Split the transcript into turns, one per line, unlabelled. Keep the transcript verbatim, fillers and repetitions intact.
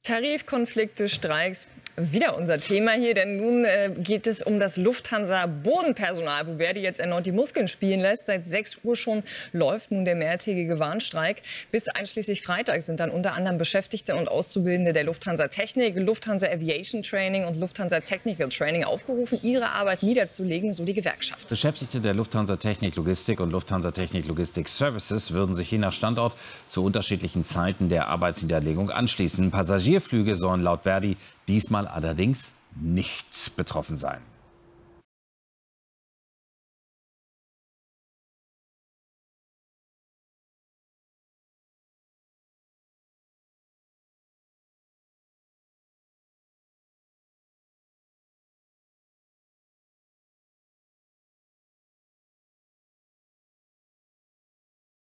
Tarifkonflikte, Streiks, wieder unser Thema hier, denn nun äh, geht es um das Lufthansa-Bodenpersonal, wo Verdi jetzt erneut die Muskeln spielen lässt. Seit sechs Uhr schon läuft nun der mehrtägige Warnstreik. Bis einschließlich Freitag sind dann unter anderem Beschäftigte und Auszubildende der Lufthansa Technik, Lufthansa Aviation Training und Lufthansa Technical Training aufgerufen, ihre Arbeit niederzulegen, so die Gewerkschaft.
Beschäftigte der Lufthansa Technik Logistik und Lufthansa Technik Logistik Services würden sich je nach Standort zu unterschiedlichen Zeiten der Arbeitsniederlegung anschließen. Passagierflüge sollen laut Verdi diesmal allerdings nicht betroffen sein.